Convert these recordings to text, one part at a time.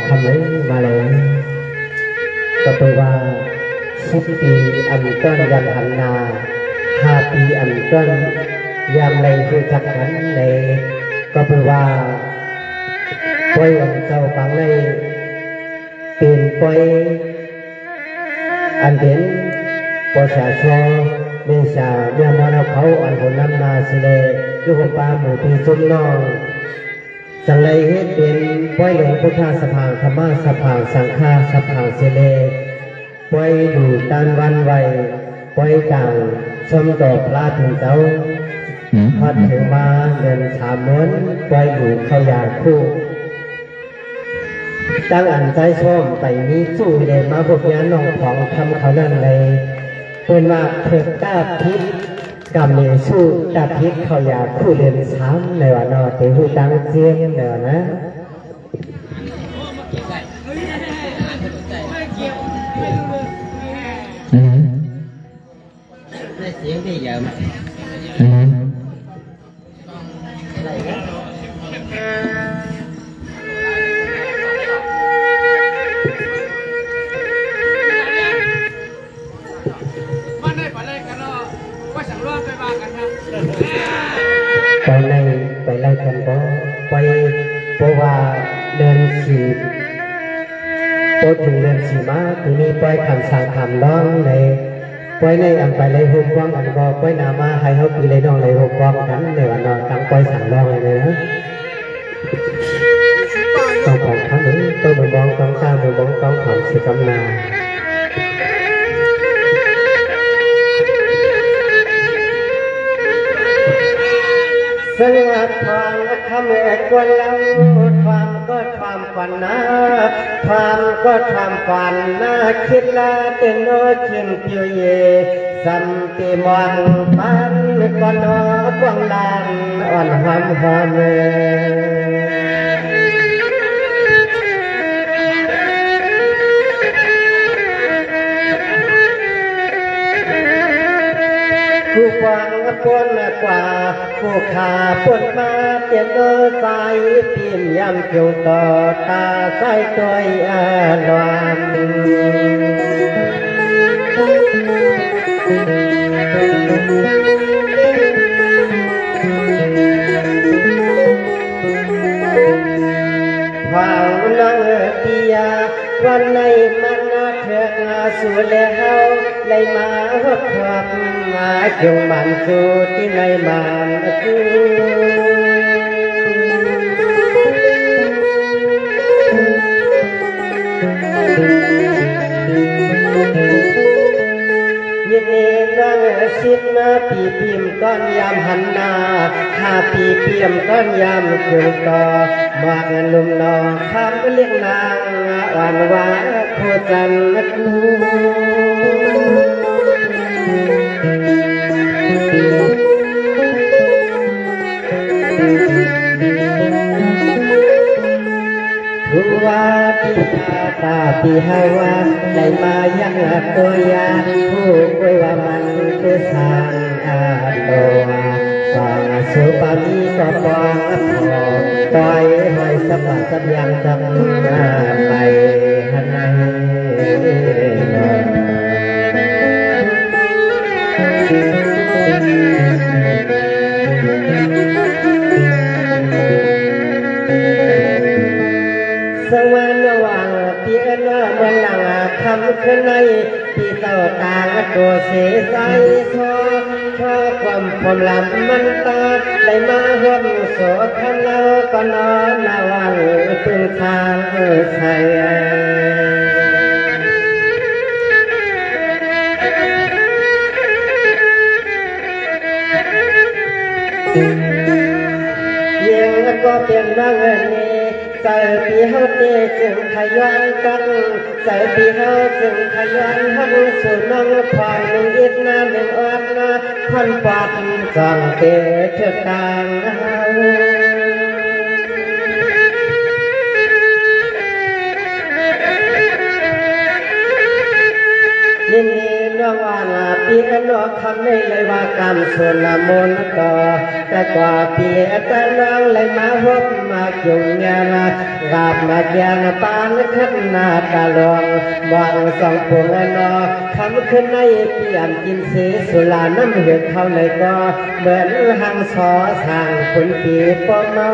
ทำไว้มาเลยก็แปลว่า10 ปีอันต้นยำหันนา5 ปีอันต้นยำในผู้จักกันในก็แปลว่าปล่อยอันเจ้าปังในเปลี่ยนปล่อยอันเป็นประชาชนเมื่อชาเมื่อมรเขาอันคนนำนาสิเลยุคปาหมู่ที่จุนน้องสังไรเหตุเป็นปล่อยหลวงพุทธสภาธรรมสภาสังฆาสภาสิเลปล่อยดูตานวันไวปล่อยต่างชมต่อพระถึงเจ้าพัดถึงมาเดินสามม้วนปล่อยดูเข้ายาคู่ตั้งอันใจชมไปนี้สู้เลยมาพวกนี้น้องของทำเขานั่นเลยเป็นว่าเถิดตาพิษกำเนิดสู้ตาพิษเขาอยากคู่เดินซ้ำในวันนอเตหูตังเจียงในวันนะเสียงที่เยอะมากไปไล่กันก็ไปเพราะว่าเดินขี่พอถึงเดินขี่ม้าทีนี้ไปคำสั่งคำร้องในไปในอันไปเลยหุบว่างอันก็ไปนามาให้เขาคือเลยน้องเลยหุบว่างกันในวันนอนตั้งไปสั่งร้องเลยนะต้องของทั้งนี้ตัวมือมองต้องสร้างมือมองต้องของสิกำนาสงัดทางทำแอกวนเราความก็ความฝันนะความก็ความฝันนะคิดละเต็นโนชิมเปียวเยสัมติมอนปันก่อนกวางลานอ่อนหอมหอมผู้ฟังปนกว่าผู้ขาปนมาเตียนโดสายพิมยำเกี่ยวต่อตาใส่ตัวลวนฟังนังเตียวันในมันเถื่อนสู่แล้วเลยมาหักขับมาจงมันสู่ที่ในมันคือยินดีนั่งสิบนาปีพิมก้อนยามหันนา5 ปีเปี่ยมก้อนยามเกี่ยวต่อมากนุ่มนองทำเลี้ยงนางอ่อนหวานโคจันกูทุกว่าปีตาปีให้ว่าได้มายังตัวยาผู้ไว้ว่ามันคือสางตัวฟังสุปามีก็ฟังพอต่อยให้สับสับยังจำไปหันในสังวันระหว่างเตียนว่าเมื่อหลังคำขึ้นในปีเต่าตาตัวเสียใจทอความลำมันตาได้มาห่วงโสขันเราก็นอนนาวันตึงทางใส่ยังก็เปลี่ยนบ้างนี้ใจปีเฮาเตจึงขยันกันใจปีเฮาจึงขยันหันสู่น้องผ่านหนึ่งอิดนาหนึ่งอัดนาพันปัดจังเตเถิดกลางยินดีน้องว่าปีนนอกคำนี้เลยว่ากรรมส่วนละมนต่อแต่กว่าเปียแต่น้องเลยมาพบมาจุงยานากาบมาเกียนปานขันนาตาลองมองสองพวงนอคำขึ้นในเปลี่ยนกินสีสุราน้ำเหือดเข้าในก็เหมือนหังสอทางคนปีปอเมา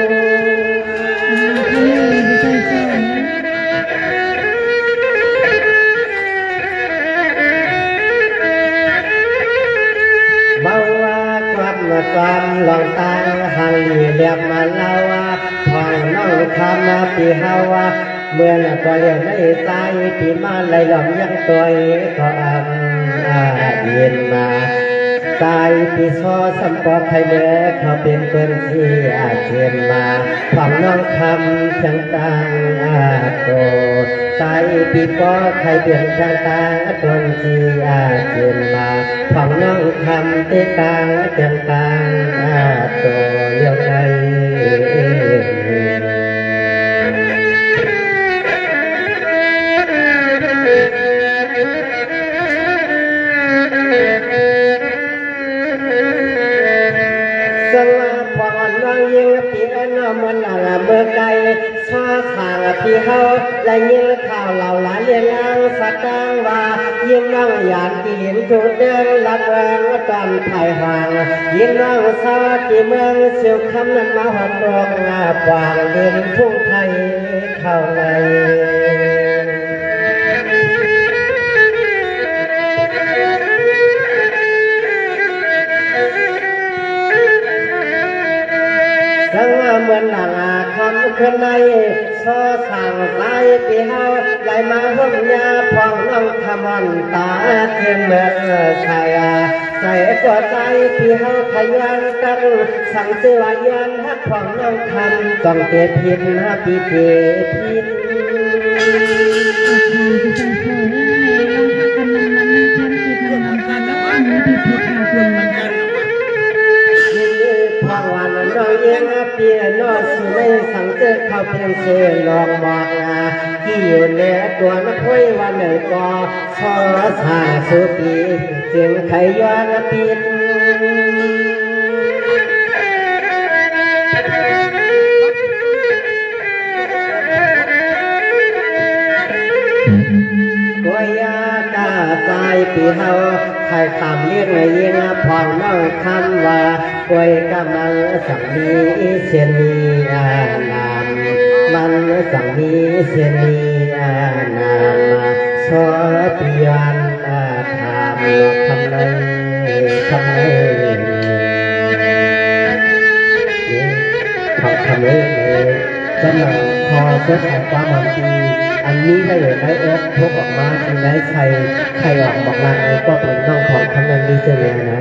ความลองตางหังเรียบมาเล่าว่าพองน้องคำมาปีเฮาว่าเมื่อน่ะก็เรียนได้ใจปีมาไหลหลอมยังตัวก็เย็นมาตายปีซอสัมปอไทยเมื่อเขาเป็นคนที่เชียนมาพองน้องคำจังตังโตตายปีปอไทยเปลี่ยนจังตังคนที่เชียนมาพองน้องคำที่ตังจังตังโตเลี้ยวใจมันละเมื่อไกลชาทางที่เฮาและยินข่าวเหล่าหลานเรียนงานสักกังว่ายิ่งนั่งหยาดกินจุดเดินลัดแวงตอนไทยห่างยิ่งนั่งซาที่เมืองเสียวคำนั้นมาหอมรองกว่างเดินทุ่งไทยเข้าในเหมือนหลังคำขึ้นในโซ่สั่งสายปีเฮาไหลมาหุ่มยาพองน้องขมันตาเทียนเมื่อชายใส่กอดใจปีเฮาทะยานกันสั่งเสือยันฮักพองน้องคำต้องเก็บพินปีเก็บพินพอวันน้องยังเปียนอสุในสังเกตเขาเพียงเสือลองบอกที่อยู่ในตัวนักห้วยวันหนึ่งก็ชอสาสุปีเสียงไขย้อนปีนกวยาตาตายปีเฮาใครคำเรียกในยิงพองน้องคำว่ากวยกำลังสักมีเสียนีนามมันสักมีเสียนีนามสอปิยันถามคำในคำในคำนี้สำหรับพอเกิดของความมันดีอันนี้ได้เลยได้พกออกมาอันได้ใครออกบอกลางก็เป็นน้องของคำนั้นดีเจเลยนะ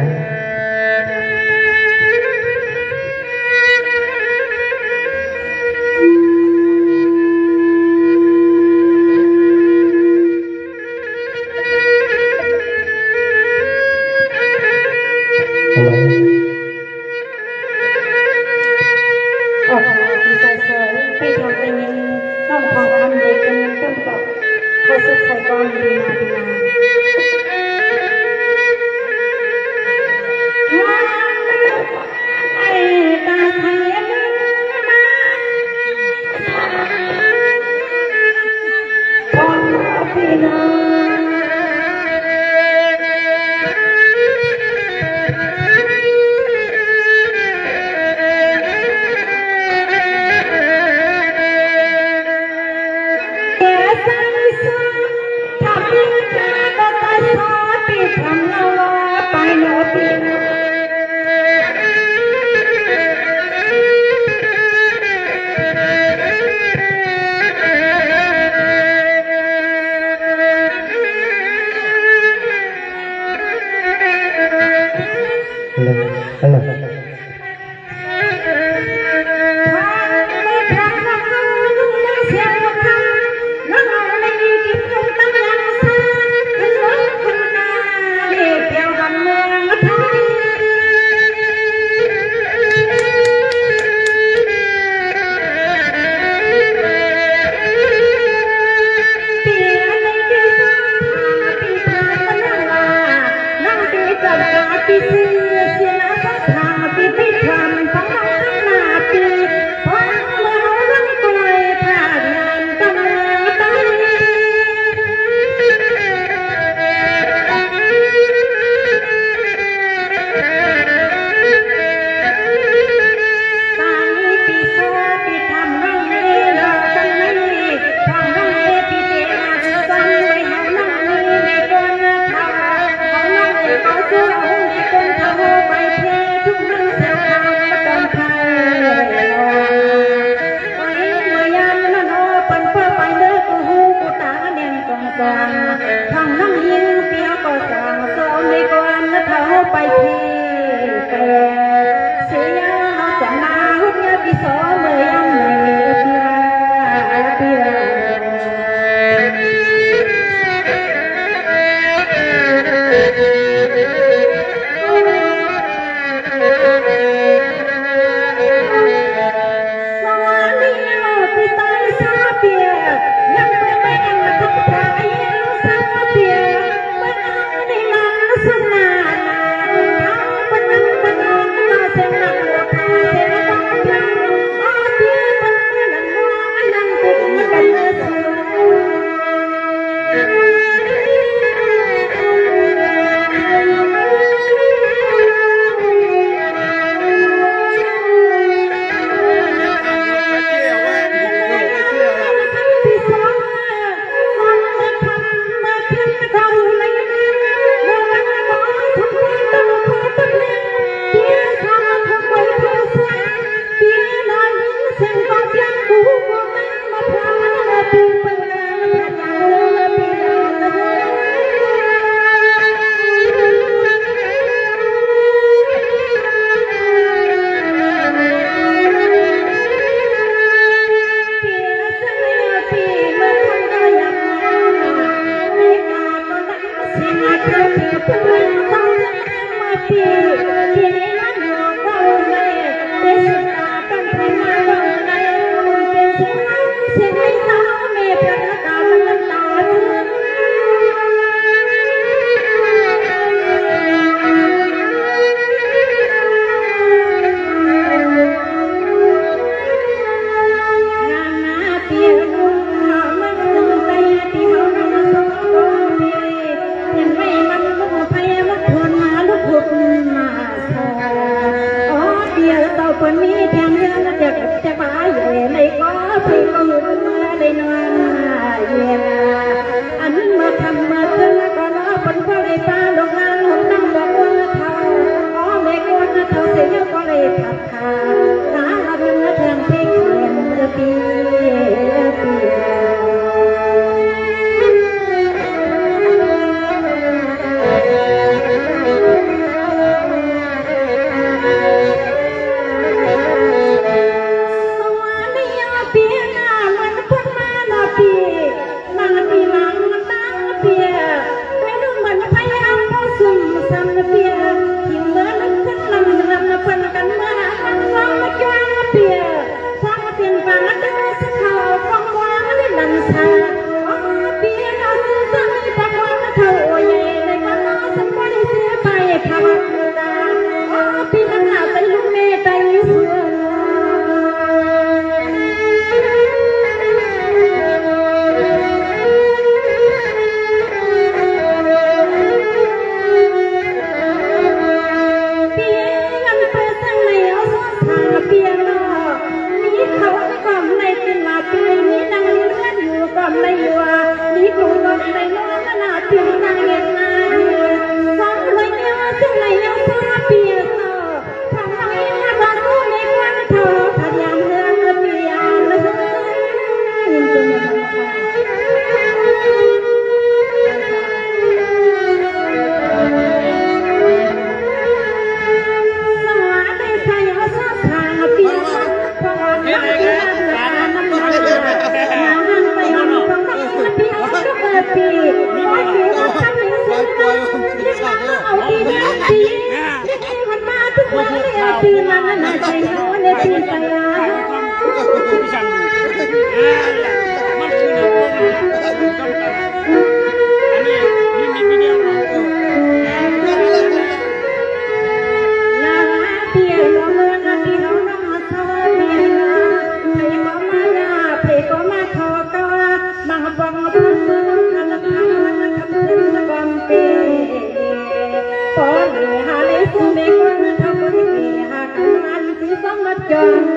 hà lấy phu mê con thao con mê hà căng ăn cứ sống mất chân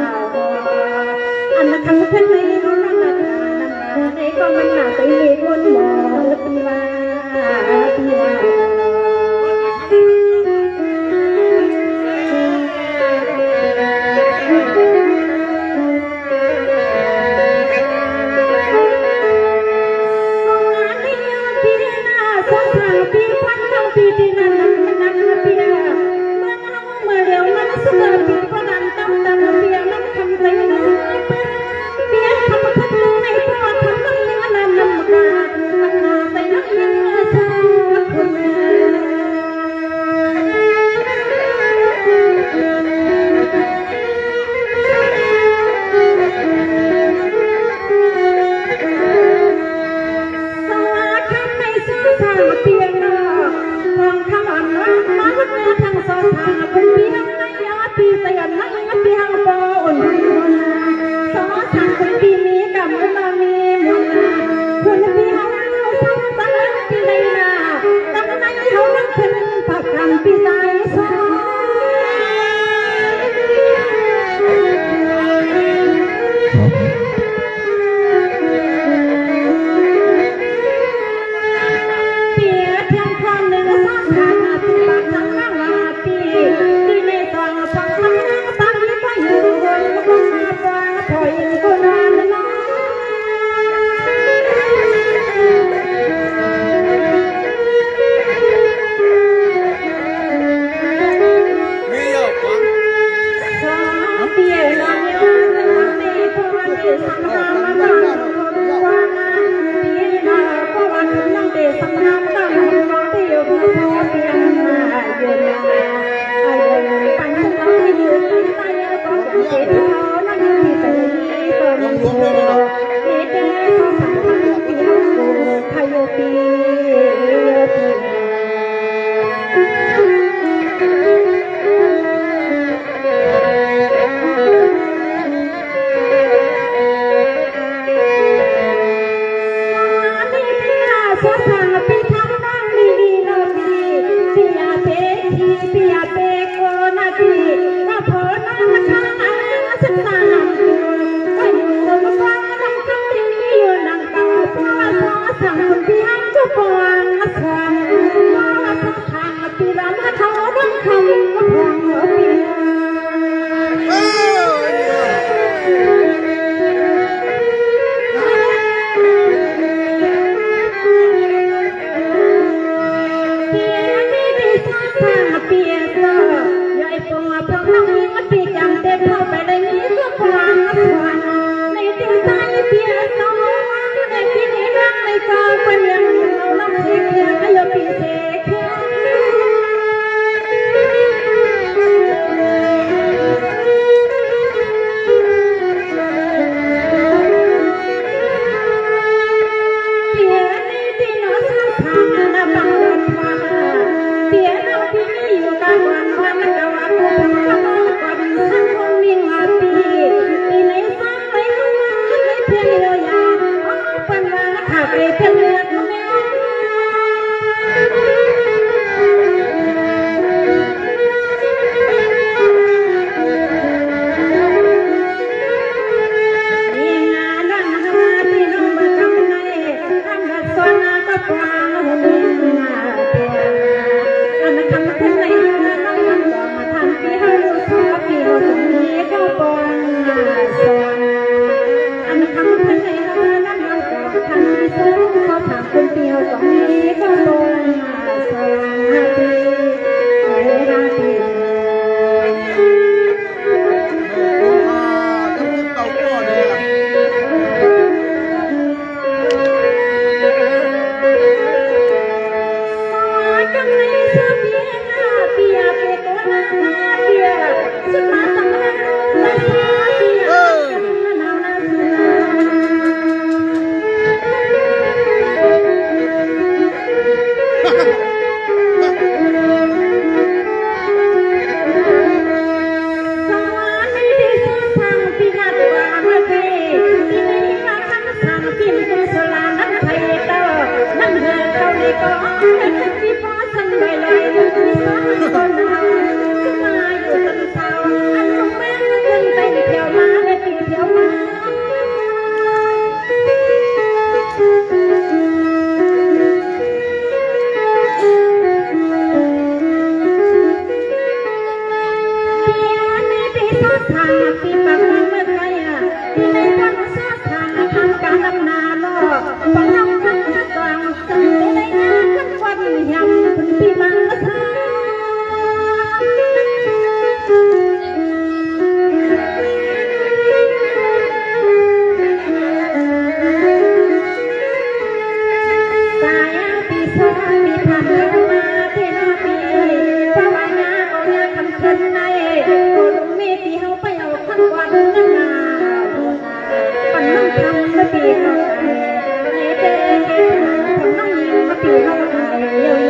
ăn thằng thân này nó nằm này con mình là cái mê con mò lấp va Hãy subscribe cho kênh Ghiền Mì Gõ để không bỏ lỡ ก็หนาวขึ้นมาอยู่จนเช้าอันลงแม่ขึ้นไปเที่ยวมาไปเที่ยวมาทางปีปากเมื่อไรที่ในทางสาทางทางการดำนาล่อฟังน้องทั้งกลางสังในงานกันวันยำคุณปีมาทางสายปีสาปีทางกันมาเทนาปีภาวนาเอายาคำคืนในคนมีปีเฮาไปเอาทั้งวันนั่นนาปันน้องทำมาปีเฮาในเด็กปันน้องยิงมาปีเฮาเยอะ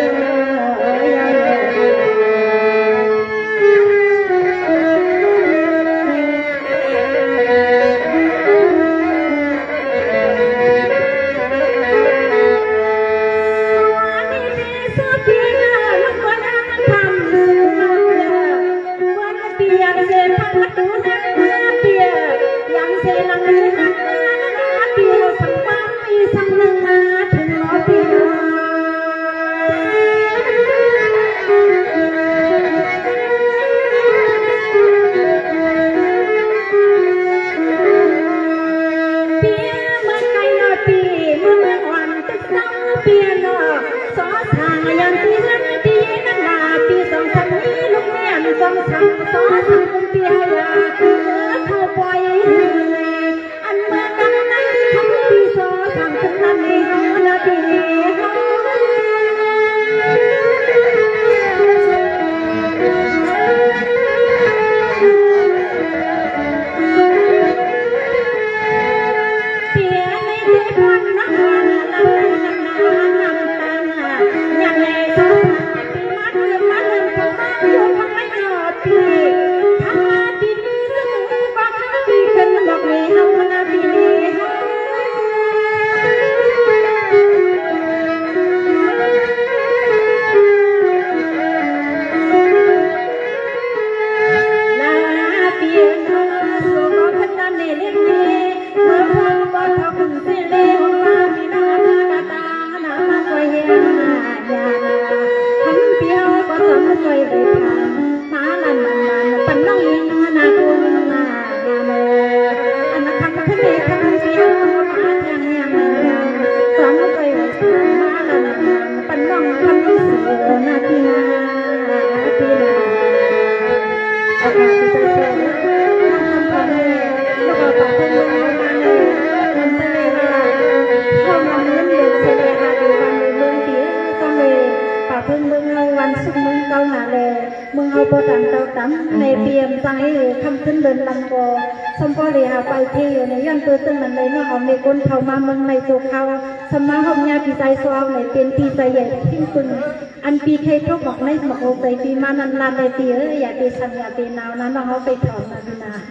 ในเปียมใจคำขึ้นเดินลำโกสมพอเรียไปที่อยู่ในย้อนตัวตึงมันเลยเนาะเอาในก้นเขามาเมืองในตัวเขาสมาหอมยาปีใจซองในเป็นปีใจใหญ่ทิ้งคุณอันปีเคยทบบอกในหมอกโอใจปีมานันลานในปีอย่าปีสันอย่าปีนาวนั้นเราไปถอนมาดีนา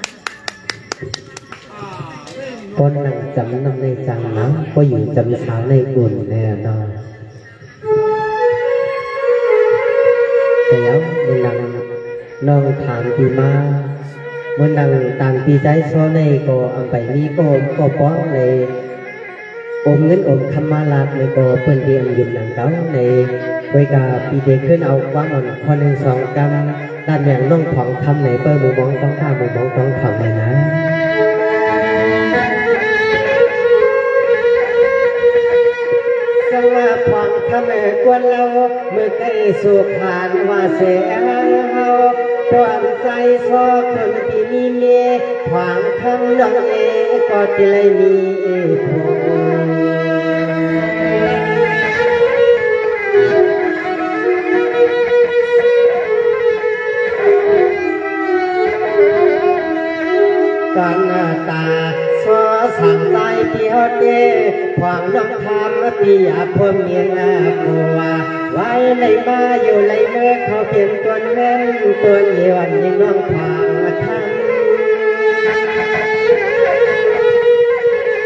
คนนั่งจำนำในจังนะก็อยู่จำเช้าในกุ่นแน่นอนแต่แล้วมึงนั่งน้องถามปีมาเมื่อนั่งต่างปีใจซ้อในก็อันไปนี้ก็ป้องในอมเงินอมคำมาลาดในก็เปิ่นเดียงยืนหนังเก้าในโดยการปีเด็กขึ้นเอาว่างอ่อนคนหนึ่งสองกำด้านอย่างน้องของทำในเปิ่หมู่มองต้องข้าหมู่มองต้องทำเลยนะสังว่าฟังทำให้กวนเราเมื่อใกล้สุขานว่าเสียเฮาความใจซอคนที่มีเมียขวางคำน้องเอก็จะเลยมีพกันหน้าตาซอสั่งได้ที่ฮอดเย่ขวางน้องทำพี่อยากพวมเมียกลัวไว้เลยมาอยู่เลยเมื่อเขาเปลี่ยนตัวเล่นตัวเยี่วันยังน้องขวางทำ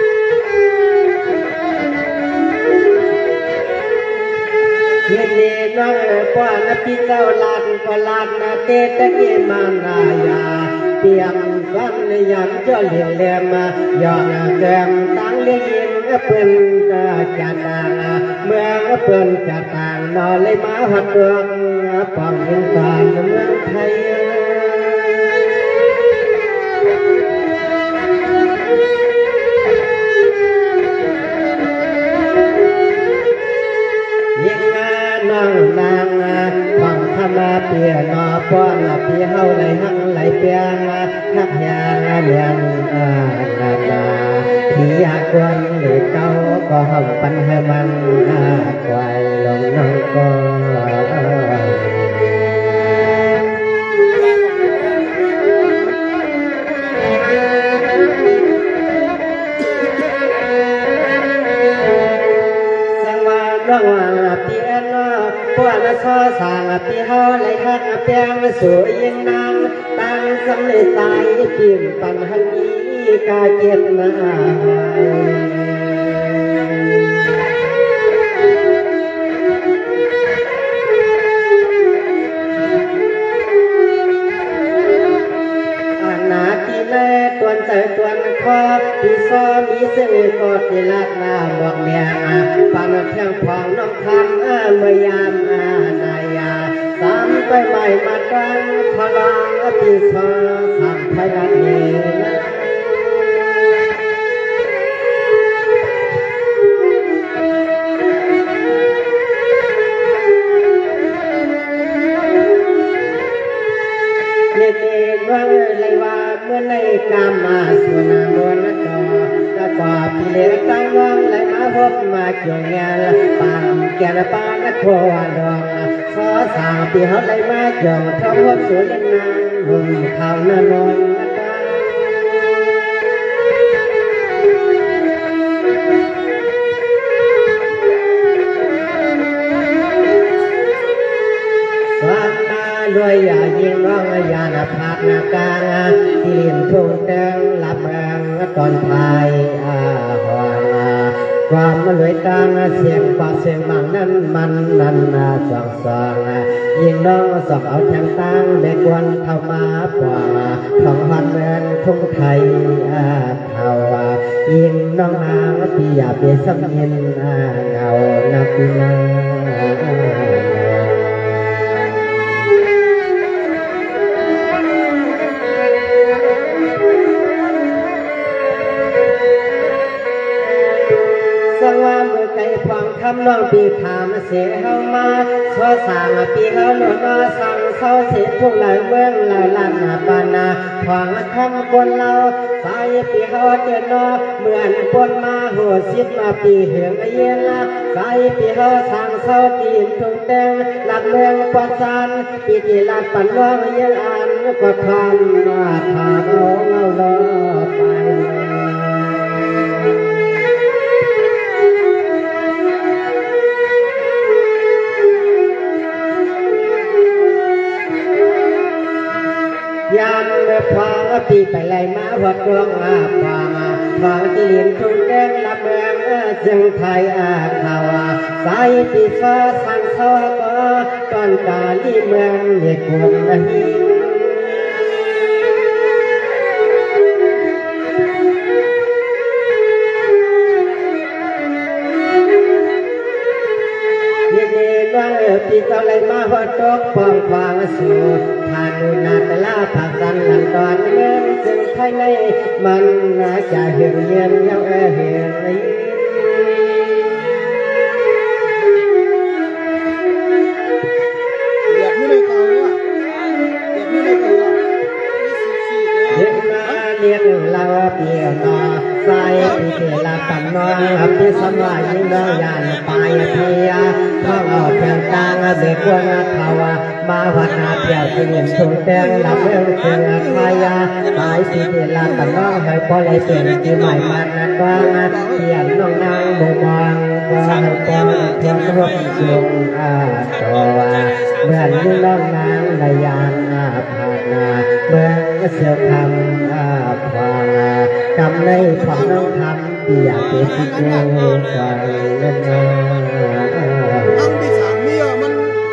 เย็นเย็นน้องป้อนพี่เจ้าลานก็ลานนาเตตะเกมานายาเตรียมฟังในยามเจ้าเลี้ยงแหลมย้อนแกมตั้งเลี้ยงเปิ้นก็จัดต่างเมื่อเปิ้นจัดต่างนอนเลยมาหัดเมืองป้องเห็นตาเมืองไทยน้องนางฟังธรรมเปียนอป้อนเปียเฮาไหลหังไหลเปียหักยาเลียงนาที่อยากกวนหรือเก้าก็ห้องปันให้มันควายลงน้องก็น้องว่าเปียนอพวกนั้นซอสางปีเฮาไหลหักเปียงสวยยังนางตั้งสำเร็จตายพิมปันหันนี้กาเจ็บมานาทีแม่ตวนใจตวนคอพี่ซ้อมีเส้นกอดที่ลักหน้าบอกเมียปานเพียงพองน้องคำเมื่อยามนายาสามไปใหม่มาตั้งพลังพี่ซ้อทำพยัญชนะเลยว่าเมื่อในกามาสุนามนต่อก็กอบพี่เลี้ยงตั้งวังเลยมาพบมาเกี่ยวงานปามแก่ละปานนักโคดองซอสาวพี่เขาเลยมาเกี่ยวท้องพบสวยนางหุ่นเขาหน้านนรวยอย่ายิงร้องอย่าหน้าผากหน้ากลางที่เลี้ยงทุ่งเติงหลับเมืองตอนพายหอนความรวยกลางเสียงปากเสียงบางนั้นมันนั่นสองยิงน้องสอกเอาแทงตั้งเด็กวันเข้ามาป่าท้องหันเมืองทุ่งไทยเท่ายิงน้องนางพี่อย่าเปียสำเย็นเงานักปีนาสว่าเมื่อไก่ฟังคำน้องปีถามเสียเฮามาซอสางปีเฮาหนุนมาสั่งเศร้าเสียทุกหลายเบื้องหลายล้านปานาฟังคำคนเราสายปีเฮาเจนอเหมือนปนมาหัวชิดมาปีเหืองเย็นละสายปีเฮาสั่งเศร้าตีนทุ่งแดงหลัดเมืองปัสสันปีที่หลัดปันว่างเย็นอันก็คำมาถาโง่เงาล้อไปยันพางปีไปไล่มาวัดดวงพางที่เลี้ยงทุ่งแดงละเมืองจึงไทยข่าวสายปีฟ้าสังเสาก็ตอนกาลีเมืองเด็กคนหินปีเจ้าเลยมาหัวตกปองฟางสูดทานุนาตลาผักสันหลังตอนเมืองซึ่งภายในมันน่าจะเหี่ยวเย็นเย้าเหี่ยวเดือดไม่ได้เก่าอ่ะเดือดไม่ได้เก่าอ่ะเห็นมาเรียกเราเปียนอสายปีเทลาตันนองปีสมัยยิ่งน้องยานปลายเทียท้องออกเพียงกลางเด็กวันเขามาวัดนาเปียวที่เลี้ยงทุ่งแดงลำเมืองเชียงรายสายปีเทลาตันนองให้พอเลยเปลี่ยนที่ใหม่มันกว้างเปลี่ยนน้องนางบุบางก็ให้ปองเพียงรบจุงตัวเหมือนยิ่งน้องนางในยานผ่านนาเมืองเสียวคำพางกำในของน้องทำที่อยากเป็นสิ่งเดียวกันนั่นเองอันที่สามเนี่ยมัน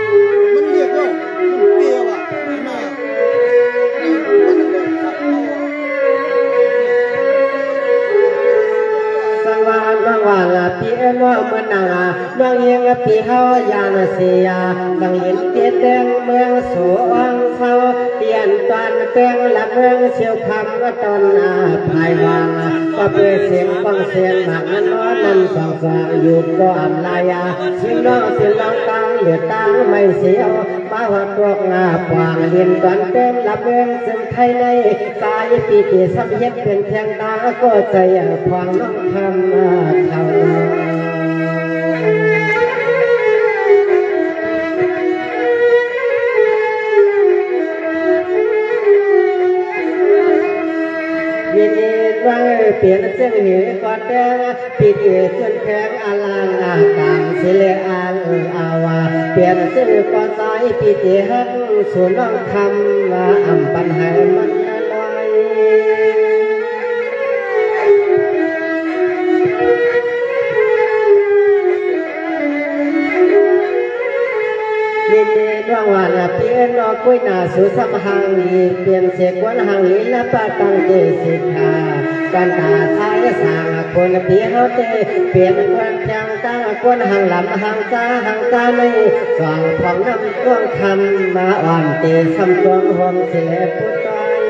พี่น้องเมืองนาเมืองเองพี่เฮายานเสียบางยินเกตเต็งเมืองสวงเขาเปลี่ยนตอนเต็งละเมืองเชียวคำก็ตอนภายวางก็เปิดเสียงฟังเสียงหมักนั้นน้อนั่นฟังฟังอยู่ก็อำลายาสิ่งน้องสิ่งลองตังเหลือตังไม่เสียวมาหัวตัวงาปางเรียนตอนเต็งละเมืองซึ่งไทยในกายปีติสัมเย็ดเป็นเพียงตาก็ใจพองน้องทำเท่ายินดีว่าเปลี่ยนเส้นเหตุก่อนแต่ปีติส่วนแข็งอลังอากางสิเลอันอาวาเปลี่ยนเส้นก่อนสายปีติหักส่วนน้องทำว่าอำปัญหามันลอยยินดีดวงวันเปลี่ยนนอกกุ้ยหน้าสู่สมหังลีเปลี่ยนเสกวันหังลีและปะตังเจสิกาการตาสายสางคนเปลี่ยนเอาเจเปลี่ยนความจังตั้งคนหังลำหังตาหังตาในสว่างของน้ำก้องคำมาอ่อนเตสำตวงหอมเสลปุตตอย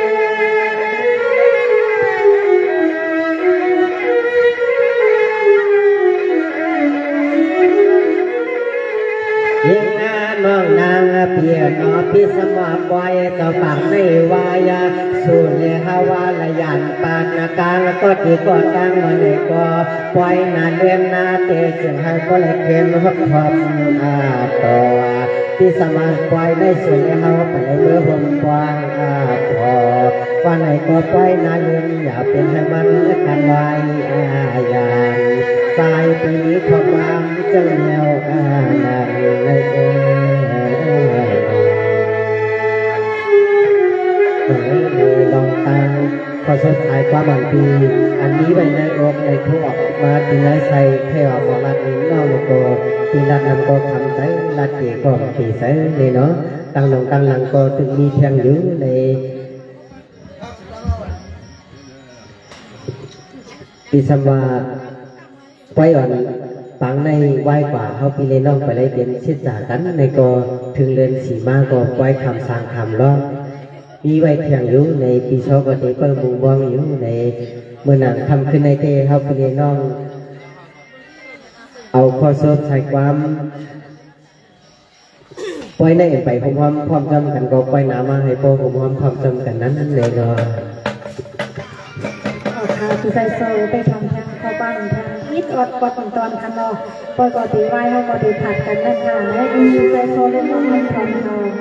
ยิ่งน้องนางเพียนอพิสมาปล่อยต่อฝั่งในวายาสู่เลหาวาลยันปานนาการก็ตีก็ตั้งมันเลยก็ปล่อยนาเลียนนาเตจึงให้ก็เลยเขียนหักพอมตัวพิสมาปล่อยในสู่เลหาวไปเมื่อผมกว้างพอว่าไหนก็ปล่อยนาเลียนอย่าเป็นให้มันกันไว้อย่างตายปีนี้ขอความเจ้าแนวนาในลองตังขอสดท้ายความหวังดีอันนี้ไว้ในอกในทั่วมาตีนายใส่เทวมรัดนิ้งนอกโกตีรัดนำโกทำใจรัดเกี่ยก็ตีใส่เลยเนาะตั้งหลงตั้งหลังโกถึงมีเพียงอยู่ในปีสมาไว้อ่อนปังในไหวกว่าเขาปีเลยน้องไปเลยเป็นชิดสากันในโกถึงเรือนสีมาโกไว้คำสร้างคำล้อมีไว้เพียงอยู่ในปีชกติเปิดมุงบองอยู่ในเมื่อหนังทำขึ้นในเทเขาไปเรียนน้องเอาข้อสอบใส่ความปล่อยในเอ็นไปพร้อมจำกันก็ปล่อยน้ำมาให้โปพร้อมจำกันนั้นเลยเนาะค่ะคือใจโซ่ไปทำทางเข้าบ้านทางยิดอดกดตอนคันเนาะปล่อยกอตีไว้เขากอตีผัดกันนั่นค่ะและมีใจโซ่เล่นน้องเล่นทองเนาะ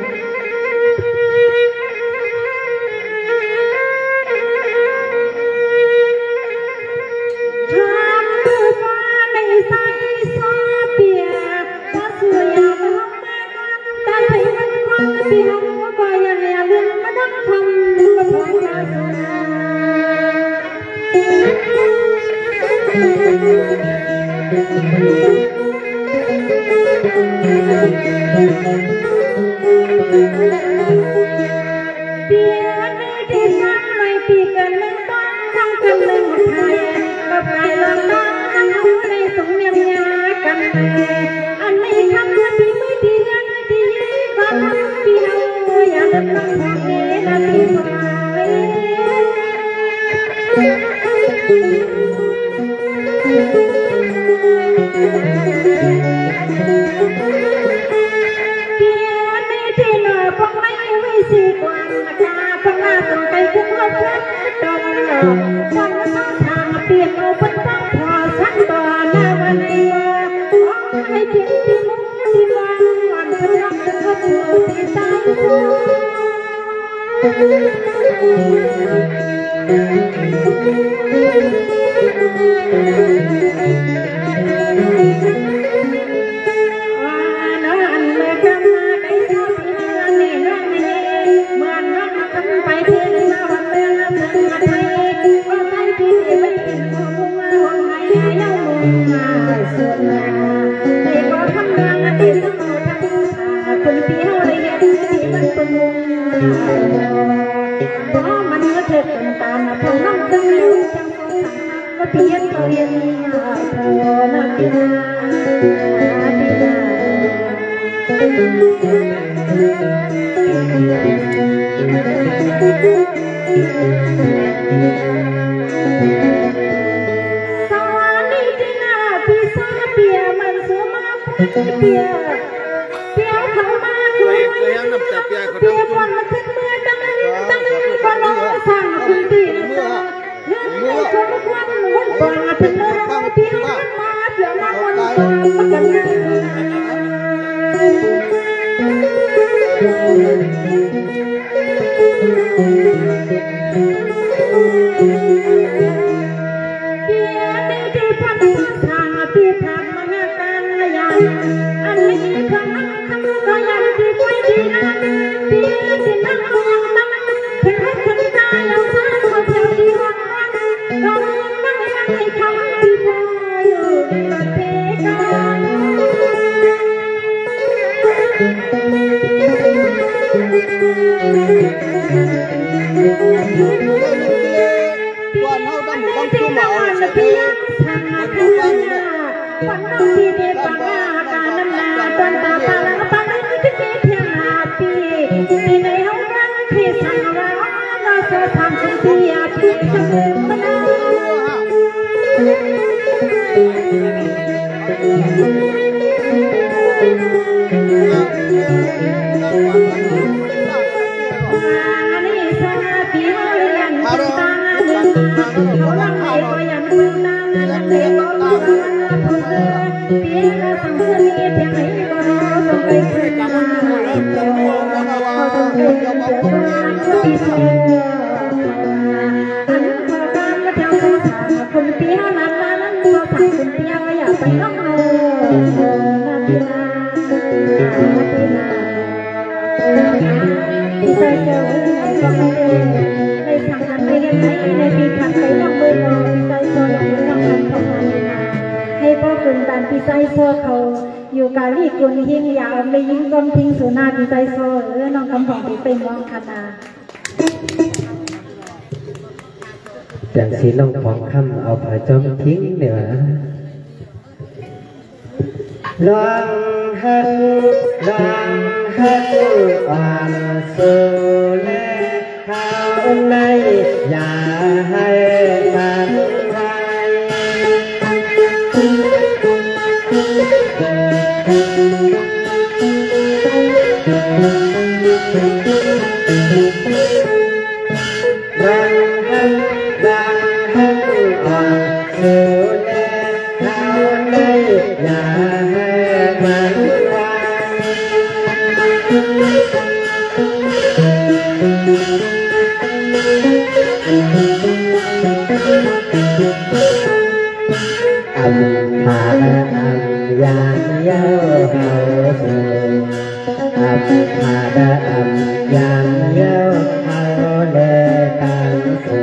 มันก็เถิดตามพอน้องตึงแล้วจังสงสารก็เพียงเขาเรียนเธอนาทีนาทีนาสวรรค์นี่ที่นาพี่สาเปียมันเสือมาเปียเขามาคุยเปียคนมาถึงเมื่อดังก็รอสั่งคุณดีเนื้อคนควันวันป่าถึงเมื่อเปียมาเปียมาวันป่ามากันอยู่กาลีกุลหิ้งยาวไม่ยิ่งกำทิ้งสุนาดีใจโซ่น้องคำของที่เป็นมองคณาแต่สีน้องฟองคำเอาผ้าจอมทิ้งเหนือลองฮักอ่อนสูเลข้าวในอย่าให้มันไทยดังฮักอ่อนสูเลข้าวในอย่าให้มันไทยผาอยางเย้าเฮาเสือผาอยางเย้าเฮาเดตังสุ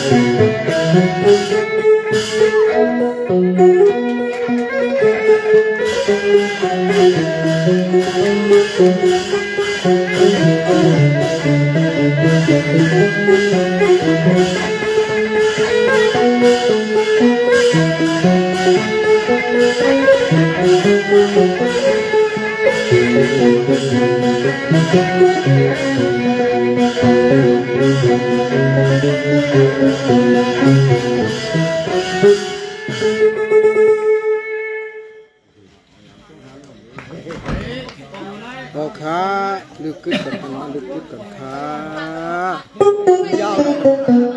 เอาขาลึกขึ้นกันลึกขึ้นกันขายาว